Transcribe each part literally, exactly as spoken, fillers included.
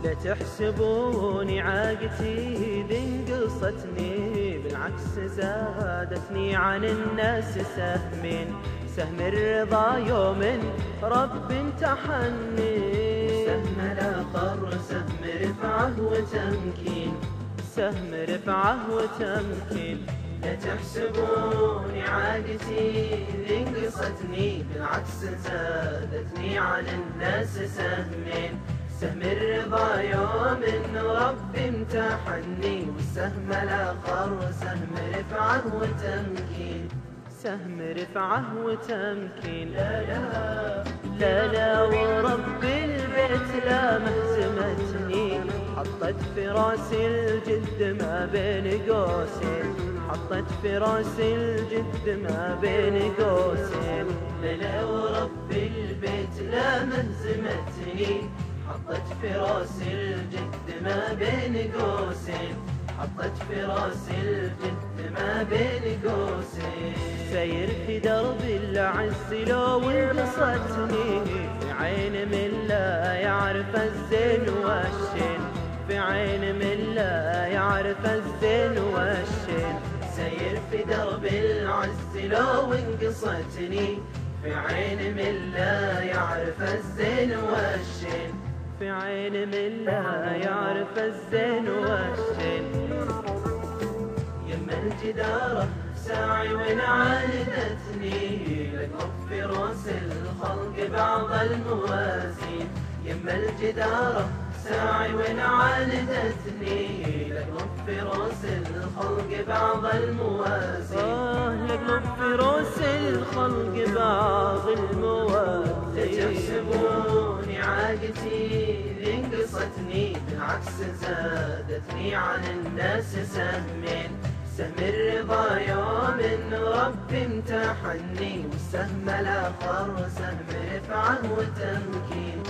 لا تحسبوني عاقتي ذي انقصتني، بالعكس زادتني عن الناس سهم. سهم الرضا يوم رب امتحني، سهم الآخر سهم رفعه وتمكين، سهم رفعه وتمكين. لا تحسبوني عاقتي ذي انقصتني، بالعكس زادتني عن الناس سهم. سهم الرضا يوم رب امتحني، والسهم الآخر سهم رفعه وتمكين، سهم رفعه وتمكين. لا لا لا لا ورب البيت لا مهزمتني، حطت في راسي الجد ما بين قوسين، حطت في راسي الجد ما بين قوسين. لا لا ورب البيت لا مهزمتني، حطت في راسي الجد ما بين قوسين، حطت في راسي الجد ما بين قوسين. سير في درب العز لو انقصتني، في عين من لا يعرف الزين والشين، في عين من لا يعرف الزين والشين. سير في درب العز لو انقصتني، في عين من لا يعرف الزين والشين، في عين من لا يعرف الزين والشين. يما الجدارة ساعي وين عاندتني، لقب في راس الخلق بعض الموازين. يما الجدارة ساعي وين عاندتني، لقب في راس الخلق بعض الموازين. آه لقب في راس الخلق بعض الموازين. لا تحسبوني عاقتي ذي انقصتني، بالعكس زادتني عن الناس سهم. سهم الرضا يوم رب امتحني، والسهم الآخر سهم رفعه وتمكين.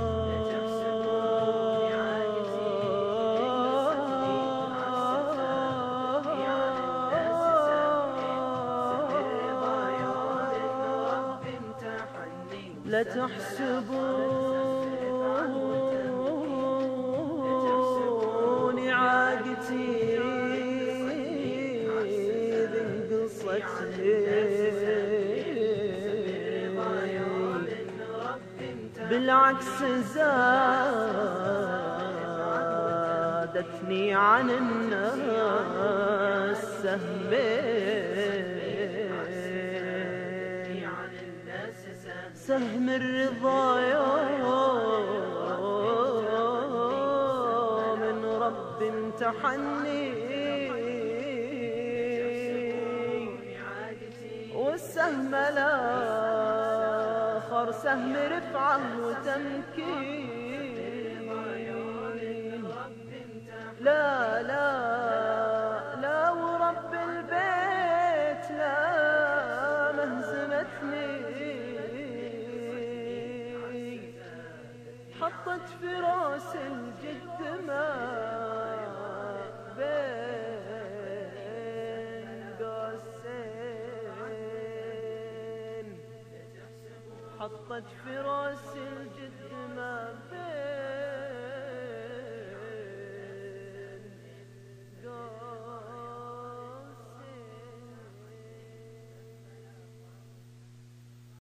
لا تحسبوني عاقتي ذي انقصتني، بالعكس زادتني عن الناس سهمين. سهم الرضا يوم من رب امتحني، والسهم الآخر سهم رفعه وتمكين. لا لا لا ورب البيت لا مهزمتني، حطت في راس الجد ما بين قوسين، حطت في راس الجد ما بين